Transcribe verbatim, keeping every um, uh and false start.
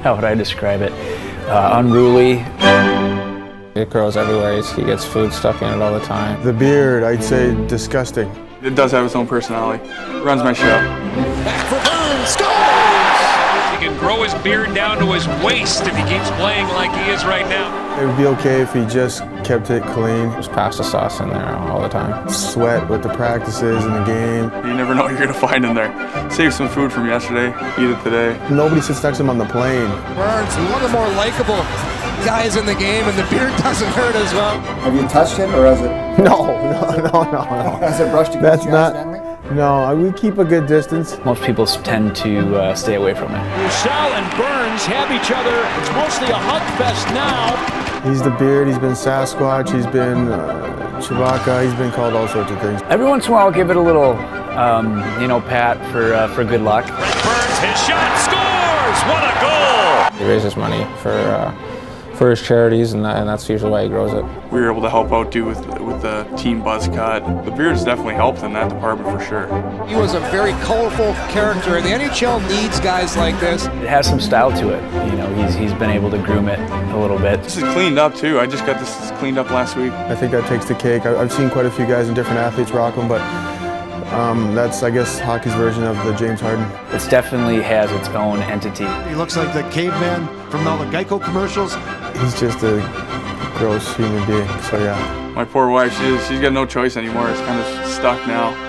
How would I describe it? Uh, unruly. It grows everywhere. He's, he gets food stuck in it all the time. The beard, I'd say disgusting. It does have its own personality. Runs my show. Back for Burns, scores! He can grow his beard down to his waist if he keeps playing like he is right now. It would be okay if he just kept it clean. There's pasta sauce in there all the time. Sweat with the practices and the game. You never know what you're going to find in there. Save some food from yesterday, eat it today. Nobody sits next to him on the plane. Burns, one of the more likable guys in the game, and the beard doesn't hurt as well. Have you touched him, or has it? No, no, no, no, no. Has it brushed against That's you not. accidentally? No, we keep a good distance. Most people tend to uh, stay away from it. Roussel and Burns have each other. It's mostly a hug fest now. He's the beard, he's been Sasquatch, he's been uh, Chewbacca, he's been called all sorts of things. Every once in a while, I'll give it a little, um, you know, pat for uh, for good luck. Brent Burns, his shot scores! What a goal! He raises money for uh, for his charities, and, that, and that's usually why he grows it. We were able to help out too with with the team buzz cut. The beard's definitely helped in that department for sure. He was a very colorful character, and the N H L needs guys like this. It has some style to it. You know, he's he's been able to groom it a little bit. This is cleaned up too. I just got this cleaned up last week. I think that takes the cake. I- I've seen quite a few guys and different athletes rock them, but um, that's, I guess, hockey's version of the James Harden. It definitely has its own entity. He looks like the caveman from all the Geico commercials. He's just a gross human being, so yeah. My poor wife, she's, she's got no choice anymore. It's kind of stuck now.